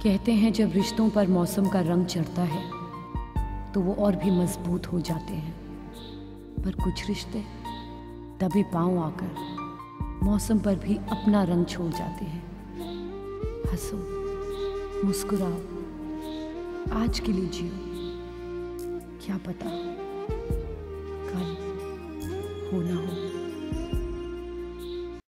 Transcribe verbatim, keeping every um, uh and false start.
कहते हैं जब रिश्तों पर मौसम का रंग चढ़ता है तो वो और भी मजबूत हो जाते हैं, पर कुछ रिश्ते दबे पांव आकर मौसम पर भी अपना रंग छोड़ जाते हैं। हंसो, मुस्कुराओ, आज के लिए जियो, क्या पता कल हो ना हो।